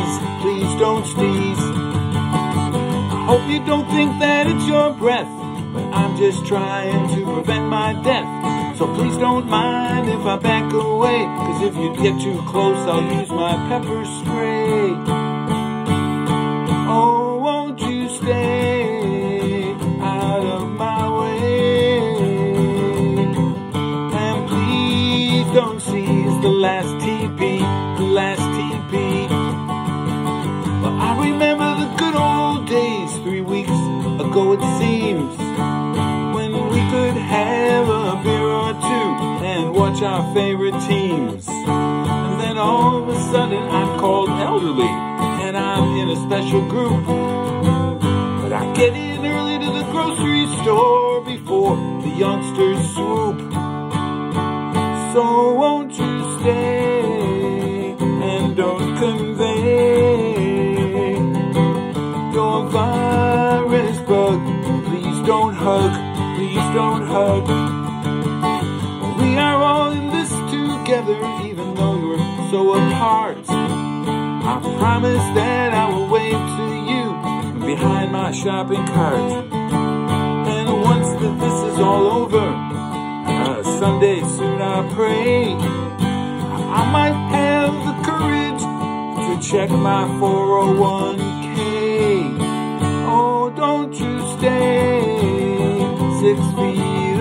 please don't sneeze. I hope you don't think that it's your breath, but I'm just trying to prevent my death. So please don't mind if I back away, 'cause if you get too close, I'll use my pepper spray. Oh, won't you stay out of my way? And please don't seize the last TP, the last TP. Well, I remember the good old days, 3 weeks ago it seems, when we could have a beer or two and watch our favorite teams. And then all of a sudden I'm called elderly, and I'm in a special group. But I get in early to the grocery store before the youngsters swoop. So won't you stay and don't convey your virus bug. Please don't hug, please don't hug. We are all in this together, even though we're so apart. I promise that I will wave to you behind my shopping cart. And once that this is all over, someday soon I pray, I might have the courage to check my 401k. Oh, don't you stay 6 feet